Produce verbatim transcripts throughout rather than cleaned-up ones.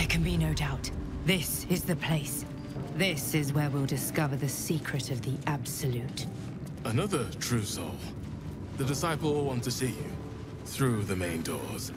can be no doubt. This is the place. This is where we'll discover the secret of the Absolute. Another true soul. The Disciple will want to see you. Through the main doors.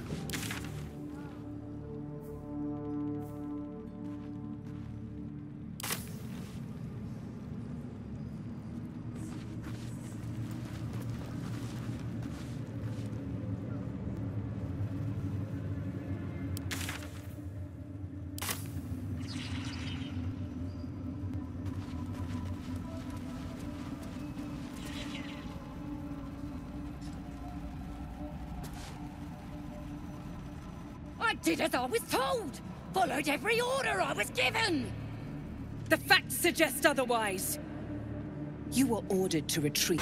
I did as I was told! Followed every order I was given! The facts suggest otherwise. You were ordered to retreat.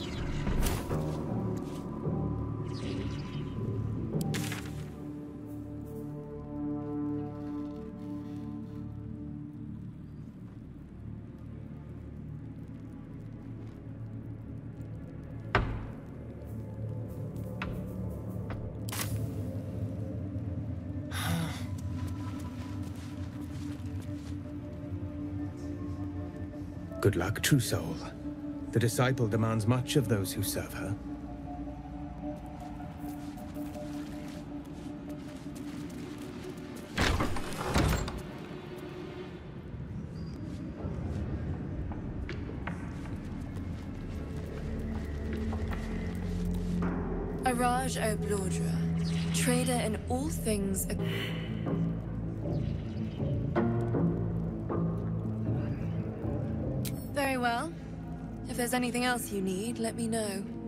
Good luck, true soul. The Disciple demands much of those who serve her. Araj O'Blodra, trader in all things. Very well. If there's anything else you need, let me know.